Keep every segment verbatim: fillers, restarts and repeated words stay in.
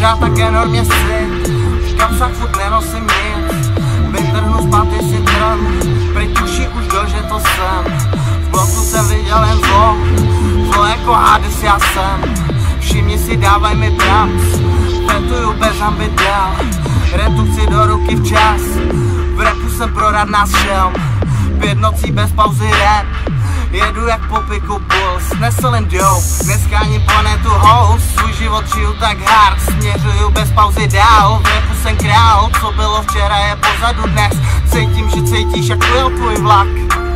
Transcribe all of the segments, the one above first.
pořád tak enormně syt, v kapsách furt nenosím nic, vytrhnu zpátky si trn, pryč tuší už do, že to jsem, v bloku jsem viděl jen zlo, zlo jako Hades já jsem, všimni si, dávaj mi prac, fetuju bez ambi dál, retu chci do ruky včas, v rapu jsem pro rad nás šel, pět nocí bez pauzy rap, jedu jak po piku puls, nesl jen dope, neskáním planetu host, svůj život žiju tak hard, směřuju bez pauzy dál, v rapu jsem král, co bylo včera je pozadu dnes, cítím, že cítíš jak byl tvůj vlak,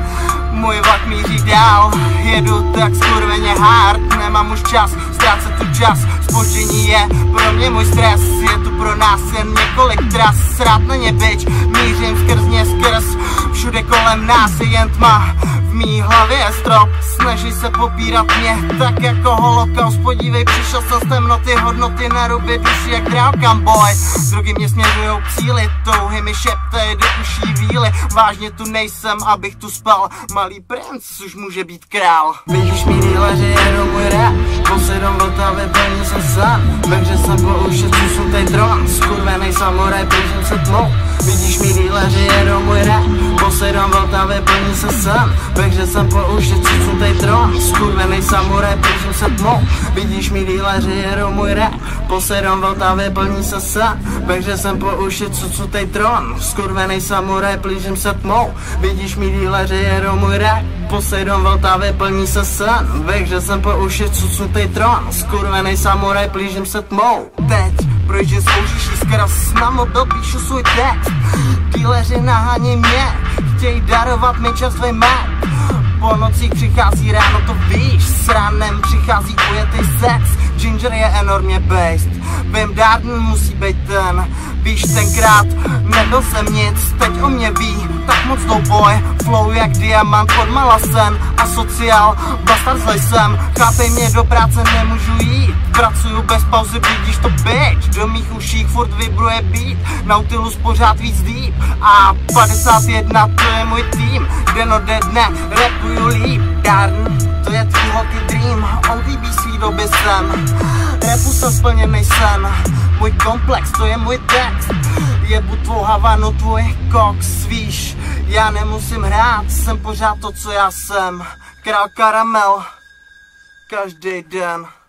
můj vlak míří dál, jedu tak skurveně hard, nemám už čas, ztrácet tu čas, zpoždění je pro mě můj stres, je tu pro nás jen několik tras, srát na ně bič, mířím skrz ně skrz, všude kolem nás je jen tma, v mý hlavě je strop, snaží se popírat mě, tak jako holokaust, podívej, přišel jsem z temnoty, hodnoty na ruby duši jak králkam boy, drugi mě směřujou k cíli, touhy mi šeptají do uší víly, vážně tu nejsem, abych tu spal, malý princ už může být král. Vidíš mý díleři, jedou můj rap, posedom Vltavy, plní se sen, ve hře jsem po uši, co jsou tej dron, skurvenej samuraj, plížím se tmou. Vidíš mý díleři, jedou můj rap, posedom Vltavy, plní se sen, ve hře jsem po uši, co jsou tej dron, skurvenej samuraj, plížím se tmou. Vidíš mý díleři, jedou můj rap, posedom Vltavy, plní se sen, ve hře jsem po uši, co jsou tej dron, skurvenej samuraj, plížím se tmou. Vidíš mý díleři, jedou můj rap, Poseidon Vltavy, plní se sen, ve hře jsem po uši, cucnutej tron, skurvenej samuraj, plížím se tmou. Teď projíždím svou říší skrz, na mobil píšu svůj text, díleři nahání mě, chtějí darovat mi čerstvej map. Po nocích přichází ráno, to víš, s ránem přichází ujetý sex, Ginger je enormně based, Vim Darden musí být ten, víš, tenkrát nebyl jsem nic, teď o mě ví, tak moc doughboy, flow jak diamant pod malasem, asociál, bastard zlej jsem, chápej mě, do práce nemůžu jít, pracuju bez pauzy, vidíš to bitch, do mých uších furt vibruje beat, Nautilus pořád víc deep, a padesát jedna to je můj tým, den ode dne rapuju líp, Darden, to je tvůj hockey dream, O D B svý doby jsem, rapu jsem splněnej sen, můj komplex, to je můj text, jebu tvou Havanu, tvůj koks, víš, já nemusím hrát, jsem pořád to, co já jsem, král karamel, každý den.